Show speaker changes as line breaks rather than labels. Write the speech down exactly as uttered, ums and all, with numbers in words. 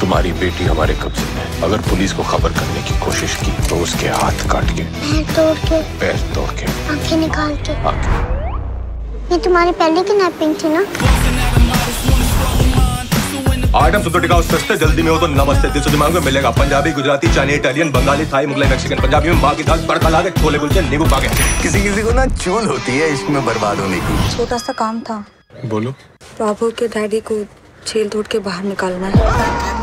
तुम्हारी बेटी हमारे कब्जे में है। अगर पुलिस को खबर करने की कोशिश की तो उसके हाथ काट के,
पैर तोड़ के,
पैर तोड़ के,
आंखें निकाल के।
आंखें।
ये तुम्हारी पहली किडनैपिंग थी ना?
आइटम सुन तो टिकाओ, सस्ते, जल्दी में हो तो नमस्ते। दिल से दिमाग में मिलेगा Punjabi, Gujarati, Chinese, Italian, Bengali, Thai, Mughlai, Mexican. Punjabi में माँ की दाल तड़का ला के, छोले कुलचे, नींबू पाके।
किसी किसी को ना चूल होती है इश्क में बर्बाद होने की।
छोटा सा काम था।
बोलो।
बाबू के डैडी को जेल तोड़ के बाहर निकालना है।